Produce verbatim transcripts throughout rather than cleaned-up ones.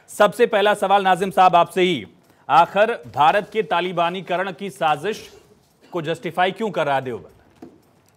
सबसे पहला सवाल नाजिम साहब आपसे ही, आखिर भारत के तालिबानीकरण की साजिश को जस्टिफाई क्यों कर रहा है देवबंद?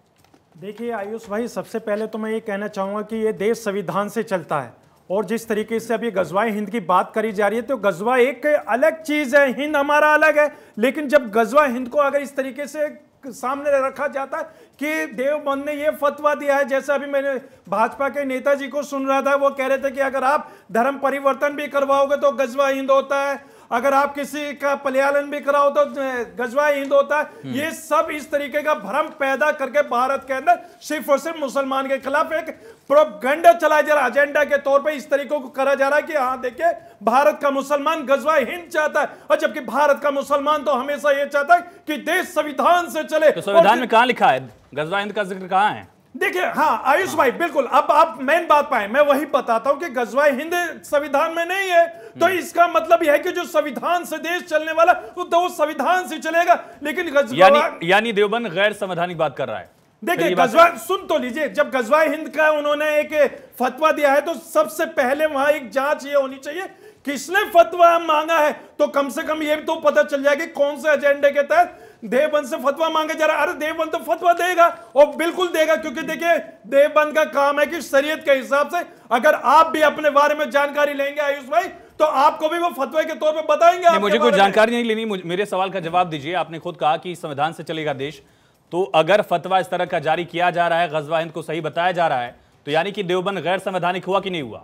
देखिए आयुष भाई, सबसे पहले तो मैं ये कहना चाहूंगा कि ये देश संविधान से चलता है, और जिस तरीके से अभी गजवाए हिंद की बात करी जा रही है, तो गजवा एक अलग चीज है, हिंद हमारा अलग है। लेकिन जब गजवा हिंद को अगर इस तरीके से सामने रखा जाता है कि देवबंद ने ये फतवा दिया है, जैसे अभी मैंने भाजपा के नेताजी को सुन रहा था, वो कह रहे थे कि अगर आप धर्म परिवर्तन भी करवाओगे तो गजवा हिंद होता है, अगर आप किसी का पलायन भी कराओ तो गजवा हिंद होता है। ये सब इस तरीके का भ्रम पैदा करके भारत के अंदर सिर्फ और सिर्फ मुसलमान के खिलाफ एक प्रोपेगेंडा चलाया जा रहा है, एजेंडा के तौर पे इस तरीकों को करा जा रहा है कि हाँ देखिए भारत का मुसलमान गजवा हिंद चाहता है, और जबकि भारत का मुसलमान तो हमेशा ये चाहता है कि देश संविधान से चले। तो संविधान में कहां लिखा है गजवा हिंद का जिक्र? कहां है? देखिए हाँ आयुष भाई, बिल्कुल अब आप मेन बात पाए, मैं वही बताता हूं कि गजवाए हिंद संविधान में नहीं है, तो इसका मतलब यह है कि जो संविधान से देश चलने वाला वो तो वो संविधान से चलेगा। लेकिन यानी यानी देवबंद गैर संवैधानिक बात कर रहा है। देखिए गजवा, सुन तो लीजिए, जब गजवाए हिंद का उन्होंने एक फतवा दिया है तो सबसे पहले वहां एक जांच ये होनी चाहिए किसने फतवा मांगा है, तो कम से कम ये तो पता चल जाएगा कौन से एजेंडे के तहत देवबंद से फतवा मांगे जा रहा है। अरे देवबंद तो फतवा देगा, और बिल्कुल देगा, क्योंकि देखिए देवबंद का काम है कि शरीयत के हिसाब से अगर आप भी अपने बारे में जानकारी लेंगे आयुष भाई, तो आपको भी वो फतवे के तौर पे बताएंगे। मुझे कोई जानकारी नहीं लेनी, मेरे सवाल का जवाब दीजिए। आपने खुद कहा कि संविधान से चलेगा देश, तो अगर फतवा इस तरह का जारी किया जा रहा है, गजवा हिंद को सही बताया जा रहा है, तो यानी कि देवबंद गैर संवैधानिक हुआ कि नहीं हुआ?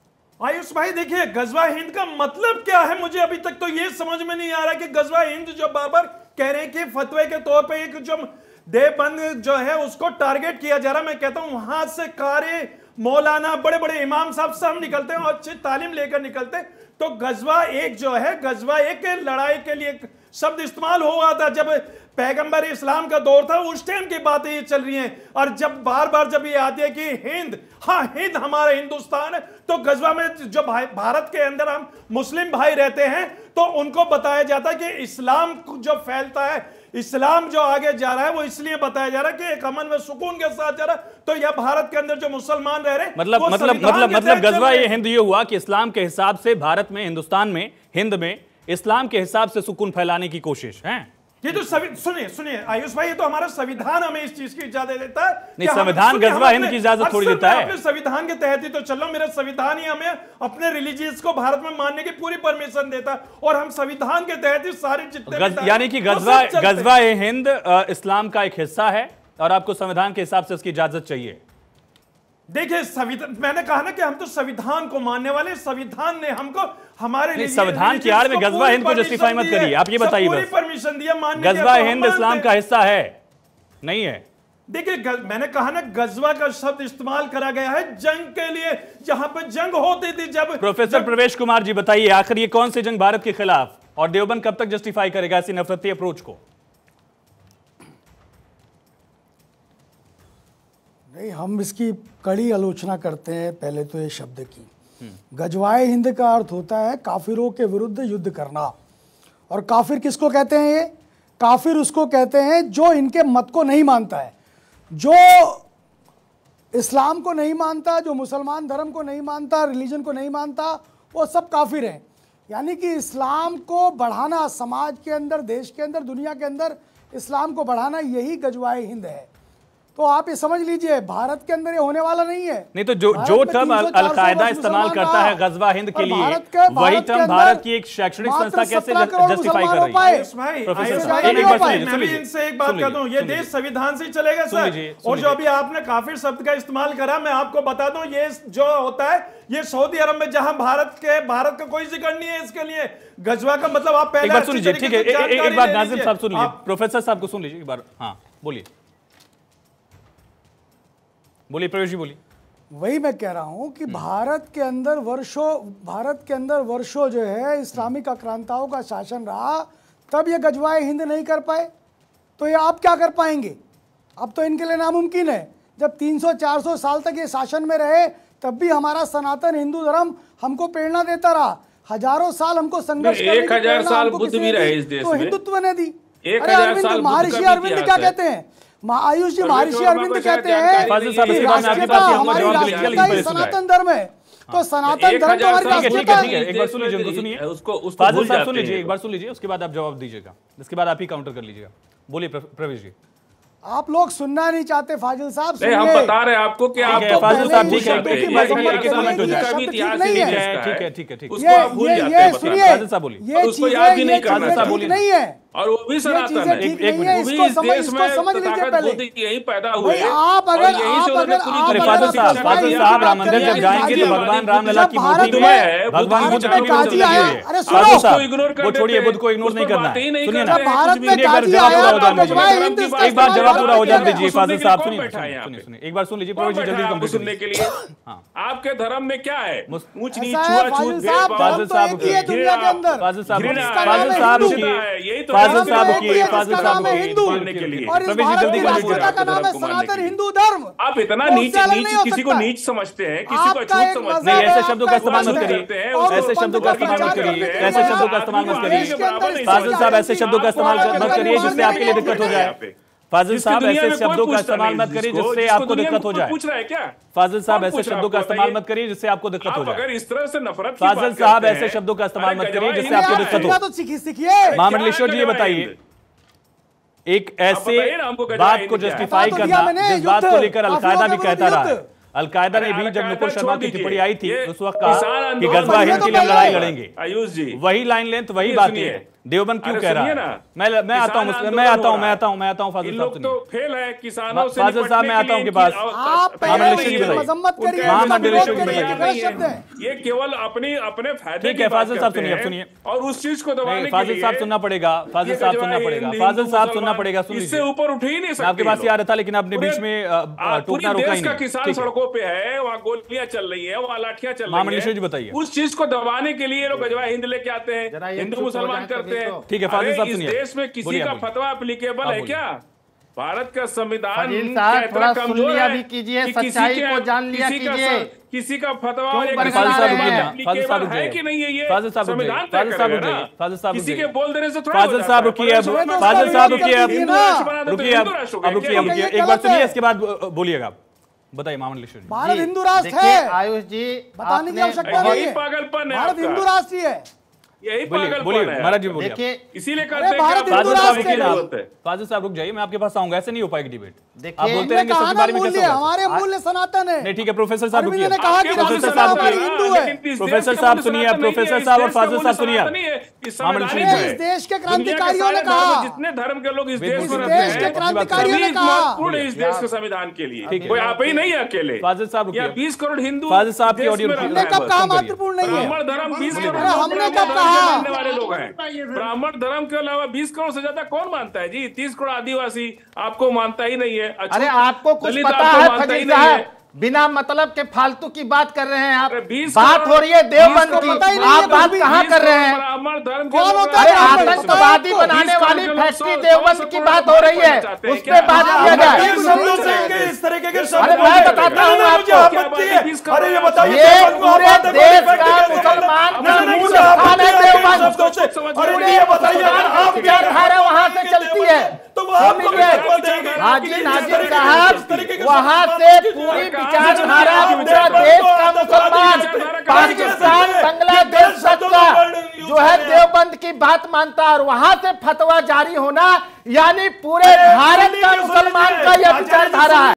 आयुष भाई देखिए, गजवा हिंद का मतलब क्या है, मुझे अभी तक तो ये समझ में नहीं आ रहा कि गजवा हिंद जो बार बार कह रहे हैं कि फतवे के तौर पे एक जो देवबंद जो है उसको टारगेट किया जा रहा है। मैं कहता हूं वहां से कारी मौलाना बड़े बड़े इमाम साहब सब निकलते हैं और अच्छी तालीम लेकर निकलते हैं। तो गजवा एक जो है, गजवा एक लड़ाई के लिए शब्द इस्तेमाल हुआ था जब पैगंबर इस्लाम का दौर था, उस टाइम की बातें ये चल रही हैं। और जब बार बार जब ये आती है कि हिंद, हाँ हिंद हमारा हिंदुस्तान है, तो गजवा में जो भाई भारत के अंदर हम मुस्लिम भाई रहते हैं, तो उनको बताया जाता है कि इस्लाम जो फैलता है, इस्लाम जो आगे जा रहा है, वो इसलिए बताया जा रहा है कि एक अमन व सुकून के साथ जा रहा है। तो यह भारत के अंदर जो मुसलमान रह रहे, मतलब मतलब मतलब मतलब गजवा ये हिंद ये हुआ कि इस्लाम के हिसाब से भारत में, हिंदुस्तान में, हिंद में इस्लाम के हिसाब से सुकून फैलाने की कोशिश है। ये तो सुनिए सुनिए आयुष भाई, ये तो हमारा संविधान हमें इस चीज की इजाजत देता है। नहीं, संविधान गजवा हिंद की इजाजत थोड़ी देता है। अपने संविधान के तहत ही तो चल रहा, मेरा संविधान ही हमें अपने रिलीजियस को भारत में मानने की पूरी परमिशन देता है, और हम संविधान के तहत ही सारे जितने, यानी कि गजवा गजवा हिंद इस्लाम का एक हिस्सा है, और आपको संविधान के हिसाब से उसकी इजाजत चाहिए। देखिए संविधान, मैंने कहा ना कि हम तो संविधान को मानने वाले, संविधान ने हमको हमारे संविधान की आड़ में गजवा हिंद को जस्टिफाई मत करिए, आप ये बताइए बस। परमिशन दिया मानने, गजवा हिंद इस्लाम का हिस्सा है नहीं है? देखिए मैंने कहा ना, गजवा का शब्द इस्तेमाल करा गया है जंग के लिए, जहां पे जंग होती थी। जब प्रोफेसर प्रवेश कुमार जी बताइए, आखिर ये कौन सी जंग भारत के खिलाफ, और देवबंद कब तक जस्टिफाई करेगा ऐसी नफरती अप्रोच को? नहीं, हम इसकी कड़ी आलोचना करते हैं। पहले तो ये शब्द की, गजवाए हिंद का अर्थ होता है काफिरों के विरुद्ध युद्ध करना। और काफिर किसको कहते हैं? ये काफिर उसको कहते हैं जो इनके मत को नहीं मानता है, जो इस्लाम को नहीं मानता, जो मुसलमान धर्म को नहीं मानता, रिलीजन को नहीं मानता, वो सब काफिर हैं। यानी कि इस्लाम को बढ़ाना, समाज के अंदर, देश के अंदर, दुनिया के अंदर इस्लाम को बढ़ाना, यही गजवाए हिंद है। तो आप ये समझ लीजिए, भारत के अंदर ये होने वाला नहीं है। नहीं तो जो जो टर्म अलकायदा इस्तेमाल करता है गजवा हिंद के लिए, वही टर्म भारत की एक शैक्षणिक संस्था कैसे जस्टिफाई कर रही है? इनसे एक बात कर दूं, ये देश संविधान से चलेगा सर। और जो अभी आपने काफिर शब्द का इस्तेमाल करा, मैं आपको बता दूं, ये जो होता है ये सऊदी अरब में, जहां भारत के भारत का कोई जिक्र नहीं है इसके लिए। गजवा का मतलब आप पहले एक बार सुन लीजिए, ठीक है? एक बार नाजिम साहब सुन लीजिए, प्रोफेसर साहब को सुन लीजिए एक बार। हाँ बोलिए बोलिए प्रवेश जी बोलिए। वही मैं कह रहा हूं कि भारत के अंदर वर्षों भारत के अंदर वर्षों जो है इस्लामिक आक्रांताओं का शासन रहा, तब ये गजवाए हिंद नहीं कर पाए, तो ये आप क्या कर पाएंगे? अब तो इनके लिए नामुमकिन है। जब तीन सौ चार सौ साल तक ये शासन में रहे, तब भी हमारा सनातन हिंदू धर्म हमको प्रेरणा देता रहा। हजारों साल हमको संघर्ष करने की एक हजार साल बुद्ध भी रहे इस देश में, तो हिंदुत्व ने दी। अरे अरविंद, महर्षि अरविंद क्या कहते हैं? आयुष जी, महर्षि अरविंद कहते हैं कि राष्ट्रीयता हमारी राष्ट्रीयता सनातन धर्म है, तो सनातन एक धर्म तो हजार हमारे साल पास ठीक है, होता ठीक है, है। एक बार सुन लीजिए, उनको सुनिए। उसको उसको फाजिल भूल साहब जाते सुन लीजिए, हैं। एक बार सुन लीजिए, उसके बाद आप जवाब दीजिएगा, इसके बाद आप ही काउंटर कर लीजिएगा। बोलिए प्र- प्रवेश जी। आप लोग सुनना नहीं चाहते फाजिल साहब, नहीं, हम सुनिए। बता रहे हैं आपको कि आप है, तो फाजिल पहले साहब, ही ठीक है, भूल जाते एक- हैं। एक- एक एक- हजार एक- साल एक- का एक- भी एक- इतिहास नहीं ही है। नहीं ठीक इसका है, है। ठीक है, ठीक है। उसको ये आप भूल ये जाते ये हैं, सुनिए, फाजिल साहब बोलिए। ये उसको चीजें याद भी ये नहीं करना चीजें साहब ठीक बोलिए। नहीं है, और वो भी ये सनातन चीजें है। ठीक एक- एक नहीं है। मिनट। वो भी इसको इस समझ देश इसको में समझ लीजिए तथागत पहले। बुद्ध यहीं पैदा हुए भाई आप और अगर यहीं आप से उन्होंने अगर पूरी आप अरे अगर फाजिल आप साहब, शिक्षा फाजिल की साहब, बात राम मंदिर करें, जब जाएंगे तो गाजी- भगवान रामलला जब की भारत मूर्ति में में भगवान भारत बुद्ध में की मूर्ति गाजी लगी आया, हुई है। अरे फाजिल सुनो, साहब, इग्नोर कर वो छोड़िए, देते बुद्ध को हैं, इग्नोर उस नहीं पर करना बातें ही है। नहीं सुनिए करते ना, हैं, भारत कुछ भी में सुनिए, एक बार गाजी जवाब आया पूरा हो तो जाने दीजिए। गजवाए हिंद इसका एक बार इस्तेमाल जवाब पूरा हो करते जाने हैं। दीजिए। सुनने फाजिल के साहब लिए सुनिए, कौन बैठा है सुनिए, यहाँ सुनिए, पे? सुनिए, एक बार सुन लीजिए, कौन प्रवेश जी बैठा जल्दी है आपको कंप्लीट सुनने कीजिए। के लिए? हाँ। आपके धर्म में क्या है? ऊंच नीच, ऐसा है छुआछूत, फाजिल साहब, भेदभाव, धर्म तो एक ही है दुनिया के अंदर। फाजिल साहब, घृणा, फाजिल नाम है साहब हिंदू। रुकिए, यही तो फाजिल धर्म साहब है, रुकिए, इसका फाजिल नाम साहब है रुकिए, हिंदू। मानने के लिए। और इस प्रवेश जी भारत जल्दी की कंप्लीट राष्ट्रता कीजिए। का नाम है धर्म को मानने सनातन के लिए। हिंदू धर्म। आप इतना वो नीच उससे अलग नीच नहीं हो किसी को सकता। नीच समझते हैं, किसी को आपका अछूत एक समझते मजहब नहीं, हैं। ऐसे है, शब्दों का आपका इस्तेमाल मत पंथ है। करिए, और ऐसे उस शब्दों पंथ का को इस्तेमाल मत प्रचार करिए, करने के ऐसे लिए शब्दों का आप इस्तेमाल मत देश करिए। के अंदर फाजिल साहब, ऐसे इसको शब्दों का इस्तेमाल क्या मत करिए जिससे आपके लिए दिक्कत हो जाए। फाजिल साहब, ऐसे शब्दों का इस्तेमाल मत करिए जिससे आपको दिक्कत हो जाए। पूछ रहा है क्या? फाजिल साहब, कौन ऐसे पूछ रहा है शब्दों का आपको? इस्तेमाल बताइए। मत करिए जिससे आपको दिक्कत हो आप जाए। अगर इस तरह से नफरत की फाजिल बात साहब, करते ऐसे हैं, शब्दों का इस्तेमाल अरे मत करिए गजवा जिससे हिंद आपको क्या दिक्कत है? हो। तो सीखिए सीखिए महामंडलेश्वर जी, ये गजवा बताइए, हिंद? एक ऐसे बताइए ना हमको गजवा बात हिंद को क्या है? जस्टिफाई बता तो दिया करना मैंने, जिस बात को युद्ध, लेकर काफिरों अलकायदा के भी कहता विरुद्ध रहा है। युद्ध। अलकायदा ने अरे भी जब अलकायदा नुपुर शर्मा छोड़ की दीजिए। टिप्पणी आई थी ये उस वक्त किसान कहा कि आंदोलन गजवा हिंद के लिए हम लड़ाई पहले- लड़ेंगे। आयुष जी, वही लाइन लेंथ, वही सुनिए, बातें सुनिए। देवबंद क्यों अरे कह रहा सुनिए है? ना, मैं मैं आता हूँ, किसान मैं आता हूँ, आंदोलन मैं हो आता हूँ, मैं आता हूँ। इन फाजिल साहब लोग तो सुनिए, फेल है किसानों से फाजिल साहब, मैं आता हूँ निपटने उनके पास। के लिए आप इनकी- पहले महामंडलेश्वर जी इसकी बताइए। मजम्मत करिए, उनका महामंडलेश्वर इसका जी विरोध बताइए। करिए, ये गलत शब्द है। ये केवल अपनी अपने फायदे ठीक की है, बात फाजिल साहब करते सुनिए, अब हैं सुनिए। और उस चीज को दबाने नहीं, के फाजिल लिए साहब सुनना पड़ेगा, फाजिल ये साहब गजवा सुनना हिंद, पड़ेगा, हिंदू, फाजिल साहब सुनना मुसलमान, पड़ेगा, सुन इससे लीजिए। ऊपर उठ ही नहीं सकते। मैं आपके पास ये ही आ लोग। रहा था लेकिन आपने बीच पूरे- में अ, आ, टूकना पूरे रोका देश ही का नहीं। किसान ठीक है। सड़कों पे है, वहाँ गोलियां चल रही है, वहाँ लाठियां चल रही महामंडलेश्वर है। जी बताइए। उस चीज को दबाने के लिए ये लोग गजवा हिंद लेके आते हैं, हिंदू मुसलमान करते हैं। ठीक है, फाजिल अरे साहब इस सुनिए। देश में किसी बोलिए, का बोलिए। फतवा एप्लीकेबल आप है बोलिए। क्या? भारत का संविधान फाजिल क्या साहब, इतना थोड़ा कमजोर सुन लिया है भी कीजिए, कि किसी सच्चाई के- को जान लिया किसी का कीजिए। स- किसी का फतवा क्यों और एक बरकरार फाजिल साहब रहे रुकिए हैं? ना, फाजिल साहब applicable है रुकिए। कि नहीं है? ये फाजिल साहब रुकिए, संविधान तय फाजिल साहब करेगा रुकिए, ना। फाजिल साहब किसी रुकिए। के बोल देने से थोड़ा फाजिल साहब रुकिए, अब तो फाजिल साहब रुकिए, अब हिंदू राष्ट्र बना दो तो रुकिए, अब हिंदू राष्ट्र हो गया अब रुकिए, क्या? अब रुकिए, ये एक बार गलत सुनिए, है। इसके बाद अ, बोलिएगा आप। बताइए महामंडलेश्वर जी। भारत हिंदू राष्ट्र देखिए है, आयुष जी, बताने की आपने आवश्यकता बहुत- नहीं यही है। पागलपन है भारत आपका। हिंदू राष्ट्र ही है। यही बोलिए, पागलपन बोलिए है। महाराज जी, बोलिए। देखिए इसीलिए अरे करते हैं भारत कि हिंदू फाजिल आप- साहब राष्ट्र रुकिए ना, जरूरत है। फाजिल साहब रुक जाइए, मैं आपके पास आऊंगा, ऐसे नहीं हो पाएगी डिबेट। देखिए, आप बोलते हमने रहेंगे कहा सबके ना बारे में कैसे मूल्य, होगा? हमारे मूल्य सनातन है। नहीं, ठीक है, प्रोफेसर साहब अरविंद रुकिए। ने कहा कि आपके राष्ट्र प्रोफेसर का साहब हमारी रुकिए। हिंदू है। लेकिन इस प्रोफेसर देश का साहब मूल्य सुनिए, सनातन नहीं प्रोफेसर है, इस साहब और देश का फाजिल मूल्य साहब सुनिए। सनातन नहीं है, इस महामंडलेश्वर संविधान जी है। इस देश के दुनिया क्रांतिकारियों ने सारे धर्म, कहा, जितने धर्म के लोग इस वेद देश इस में इस रहते देश के हैं, क्रांतिकारियों ने सभी कहा। महत्वपूर्ण है इस देश के संविधान के लिए। ठीक है। कोई आप ही नहीं है अकेले। फाजिल साहब रुकिए। या बीस करोड़ हिंदू फाजिल साहब की देश ऑडियो में रुकिए। रहते हमने हैं कब बस। कहा कम करिए। महत्वपूर्ण नहीं है? ब्राह्मण धर्म बीस करोड़ अरे हमने ब्राह्मण कब धर्म कहा? के मानने वाले लोग हैं। ब्राह्मण धर्म के अलावा बीस करोड़ से ज्यादा कौन मानता है जी? तीस करोड़ आदिवासी आपको मानता ही नहीं है। अच्छा, अरे आपको कुछ दलित पता आपको है मानता ही फजील नहीं है। साहब? बिना मतलब के फालतू की बात कर रहे हैं आप। अरे बीस बात करोड़- हो रही है देवबंद बीस को पता ही की, नहीं है आप बात कुछ भी। कहाँ बीस कर रहे करोड़ हैं? ब्राह्मण धर्म के कौन लोग होता है अरे रहते हैं। ब्राह्मण? आतंकवादी बताओ आपको। बनाने बीस वाली करोड़ के लोग फैक्ट्री सौ- देवबंद सौ की करोड़ बात हो रही है, चाहते हैं उस क्या? पे बात आप किया बताइए जाए। उस शब्दों शब्दों से से इस तरीके के अरे शब्द मैं बोले। बताता हूँ मुझे आपको। आपत्ति है। बीस करोड़ अरे ये बताइए ये देवबंद को पूरे आप आतंकवादी देश फैक्ट्री का कैसे बोले? मुसलमान का मुझे नहीं मूल मुझे स्थान आपत्ति है है इन देवबंद। शब्दों से। अरे ये बताइए आप विचारधारा वहां से चलती है, तो वो आपको सुनिए, फतवा देंगे। हाजी इस नाजिर तरीके के- साहब, इस तरीके के वहां शब्द से आप कीजिए। पूरी आप विचारधारा आप पूरा देवबंद देश को का आतंकवादी मुसलमान, विचारधारा का पाकिस्तान, ये बांग्लादेश गलत शब्दों तक का का वर्णन यूज जो है कर रहे हैं। देवबंद की बात मानता है और वहां से फतवा जारी होना यानी पूरे भारत का मुसलमान का यह विचारधारा है।